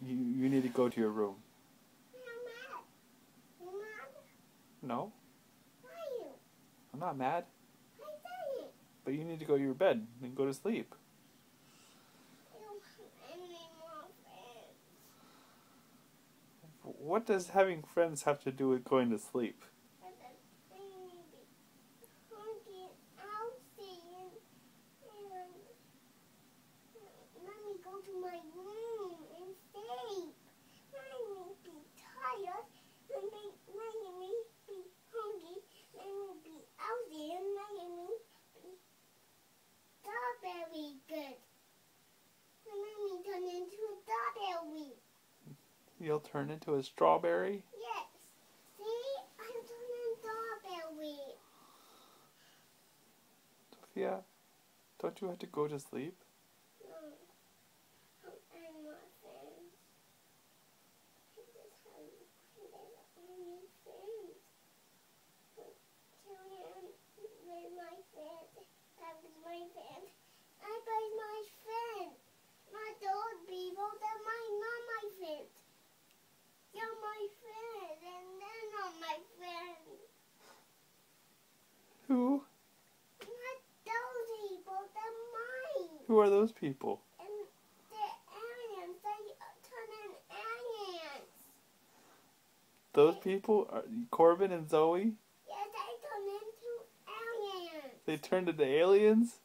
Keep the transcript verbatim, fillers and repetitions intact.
You, you need to go to your room. I'm mad. You mad? No, Why are you? I'm not mad. I said it. But you need to go to your bed and go to sleep. I don't have any more friends. What does having friends have to do with going to sleep? But I need to be hungry out and, and let me go to my room and sleep. Let me be tired. Let me, let me be hungry. Let me be out there. Let me be strawberry good. And let me turn into a strawberry. You'll turn into a strawberry? Yes. See? I'm turning strawberry. Sophia, don't you have to go to sleep? No. I'm not friends. I just have only friends. But Julian was my friend. That was my friend. I was my friend. Not those people, they're my, not my friends. You're my friend, and they're not my friends. Who? Not those people, they're mine. Who are those people? And they're aliens. They turn in aliens. Those people are Corbin and Zoe? Yes, they turn into aliens. They turned into aliens?